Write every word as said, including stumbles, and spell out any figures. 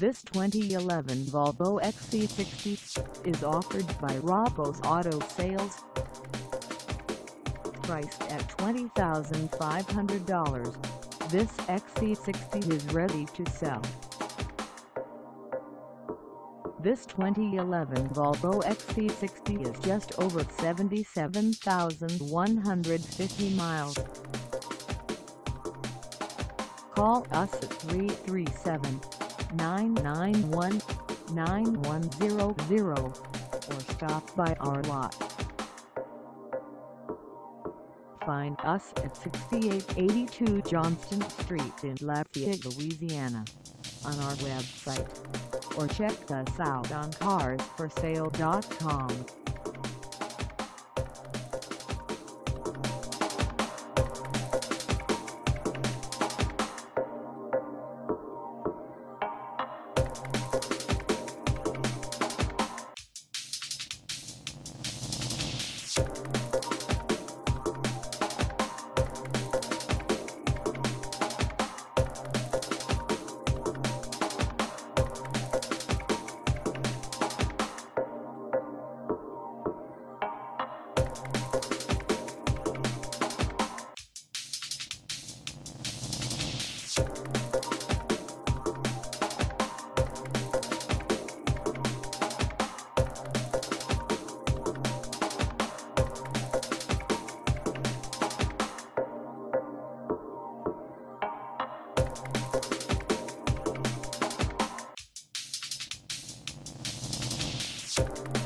This twenty eleven Volvo X C sixty is offered by Rabeaux Auto Sales. Priced at twenty thousand five hundred dollars, this X C sixty is ready to sell. This twenty eleven Volvo X C sixty is just over seventy-seven thousand one hundred fifty miles. Call us at three three seven, nine nine one, nine one zero zero or stop by our lot. Find us at sixty-eight eighty-two Johnston Street in Lafayette, Louisiana, on our website, or check us out on cars for sale dot com. You